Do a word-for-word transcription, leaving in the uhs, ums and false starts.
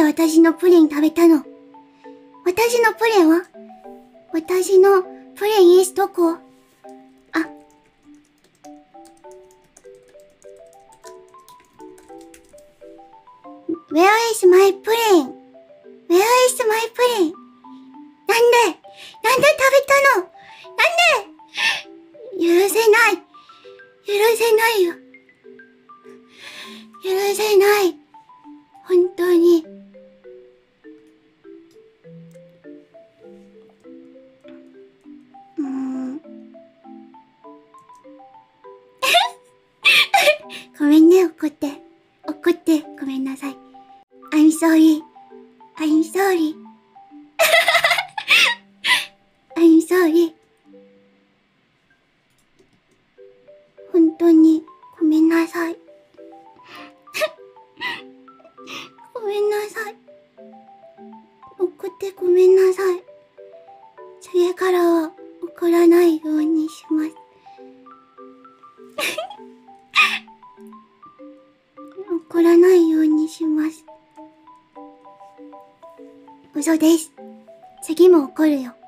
私のプリン食べたの？私のプリンは？私のプリンイスどこ？あ。Where is my プリン？ Where is my プリン？なんで？なんで食べたの？なんで？許せない。許せないよ。許せない。本当に。うーん。ごめんね、怒って。怒って、ごめんなさい。I'm sorry. I'm sorry. I'm sorry. 本当に、ごめんなさい。ごめんなさい。怒ってごめんなさい。次からは怒らないようにします。怒らないようにします。嘘です。次も怒るよ。